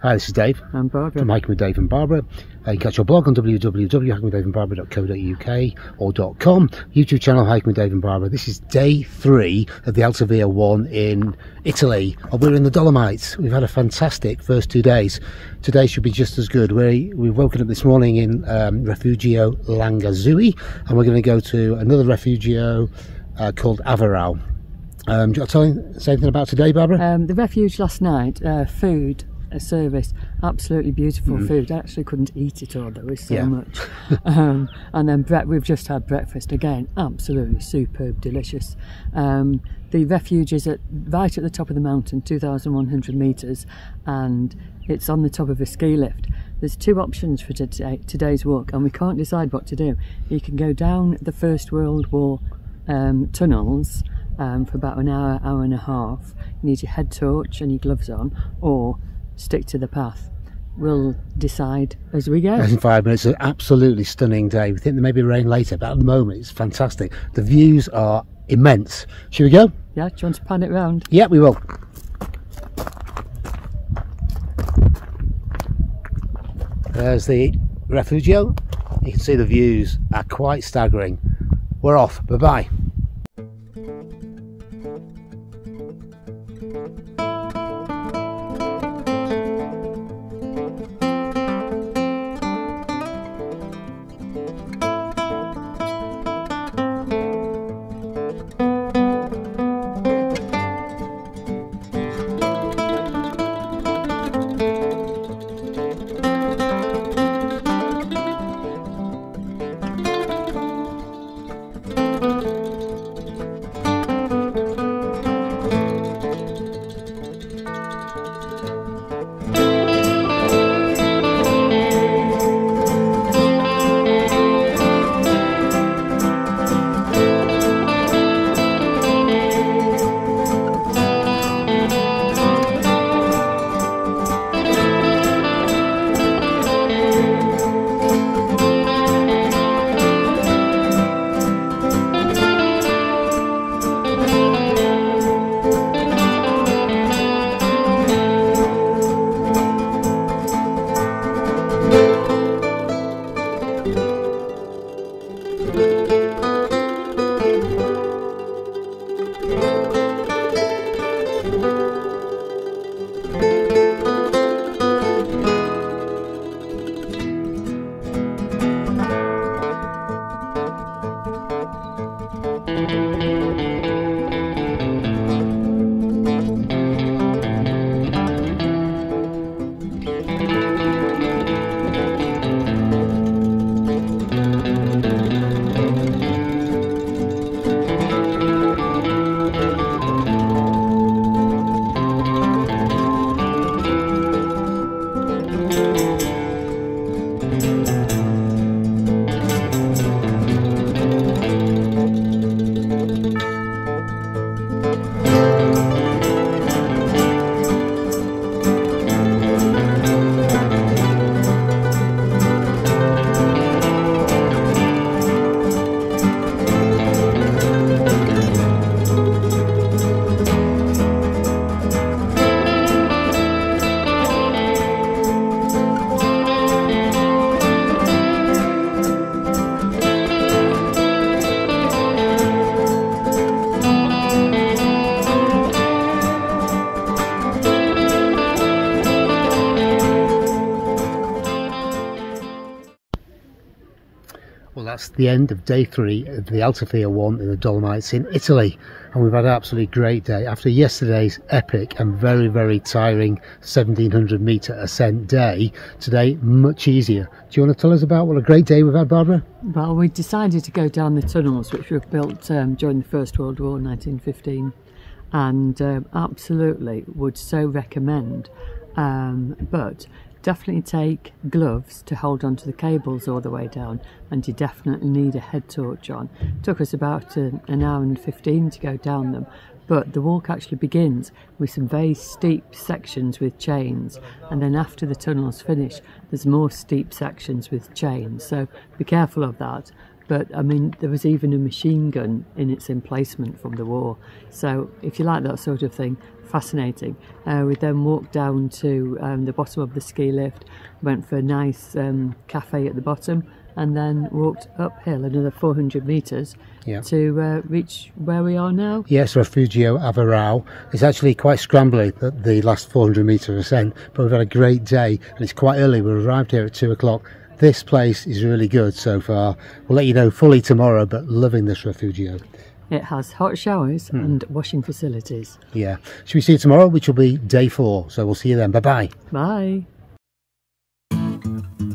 Hi, this is Dave. I'm Barbara. From Hiking with Dave and Barbara. You can catch your blog on www.hikingwithdaveandbarbara.co.uk or .com. YouTube channel Hiking with Dave and Barbara. This is day 3 of the Alta Via 1 in Italy. We're in the Dolomites. We've had a fantastic first 2 days. Today should be just as good. We've woken up this morning in Rifugio Lagazuoi, and we're going to go to another Rifugio called Averau. Do you want to say anything about today, Barbara? The refuge last night, food, a service, absolutely beautiful food. I actually couldn't eat it all, there was so much. And then we've just had breakfast again, absolutely superb, delicious. The refuge is right at the top of the mountain, 2,100 metres, and it's on the top of a ski lift. There's 2 options for today's walk, and we can't decide what to do. You can go down the First World War tunnels for about an hour, hour and a half. You need your head torch and your gloves on, or stick to the path. We'll decide as we go. In 5 minutes. It's an absolutely stunning day. We think there may be rain later, but at the moment it's fantastic. The views are immense. Should we go? Yeah, do you want to pan it round? Yeah, we will. There's the Rifugio. You can see the views are quite staggering. We're off. Bye-bye. Well, that's the end of day 3 of the Alta Via 1 in the Dolomites in Italy, and we've had an absolutely great day after yesterday's epic and very, very tiring 1700 metre ascent day. Today, much easier. Do you want to tell us about what a great day we've had, Barbara? Well, we decided to go down the tunnels which were built during the First World War, 1915, and absolutely would so recommend, but definitely take gloves to hold onto the cables all the way down, and you definitely need a head torch on. It took us about an hour and 15 to go down them, but the walk actually begins with some very steep sections with chains, and then after the tunnels finish there's more steep sections with chains, so be careful of that. but I mean there was even a machine gun in its emplacement from the war. So if you like that sort of thing, fascinating. We then walked down to the bottom of the ski lift, went for a nice cafe at the bottom, and then walked uphill another 400 metres to reach where we are now. Yes, Rifugio Averau. It's actually quite scrambly, the last 400 metre ascent, but we've had a great day, and it's quite early. We arrived here at 2 o'clock. This place is really good so far. We'll let you know fully tomorrow, but loving this Rifugio. It has hot showers and washing facilities. Yeah. Should we see you tomorrow, which will be day 4? So we'll see you then. Bye-bye. Bye.